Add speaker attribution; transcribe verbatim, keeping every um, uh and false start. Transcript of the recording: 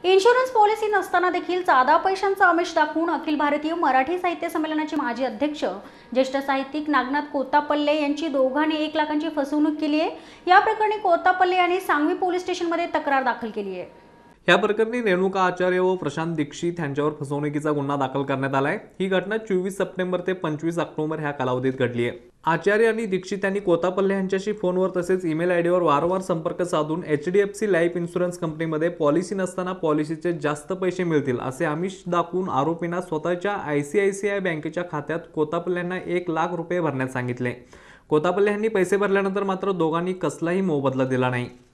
Speaker 1: Insurance policy नसताना देखील जादा पैशांचा आमिष दाखवून अखिल भारतीय मराठी साहित्य संमेलनाचे माजी अध्यक्ष ज्येष्ठ साहित्यिक नागनाथ कोत्तापल्ले यांची दोघांनी एक लाखांची फसवणूक केली आहे। या प्रकरणी कोत्तापल्ले यांनी सांगवी पोलीस स्टेशनमध्ये तक्रार दाखल केली आहे।
Speaker 2: या प्रकरणी रेणुका आचार्य व प्रशांत दीक्षित यांच्यावर फसवणुकीचा गुन्हा दाखल करण्यात आलाय। ही घटना चोवीस सप्टेंबर ते पंचवीस ऑक्टोबर ह्या कालावधीत घडली आहे। आचार्य आणि दीक्षित यांनी कोत्तापल्ले यांच्याशी फोनवर तसेच ईमेल आयडीवर वारंवार संपर्क साधून H D F C life insurance कंपनीमध्ये पॉलिसी नसताना पॉलिसीचे जास्त पैसे मिळतील असे आमिष दाखवून आरोपींना स्वतःच्या I C I C I बँकेच्या खात्यात कोत्तापल्ल्यांना एक लाख रुपये भरण्यास सांगितले। कोत्तापल्ले यांनी पैसे भरल्यानंतर मात्र दोघांनी कसलाही मोबदला दिला नाही।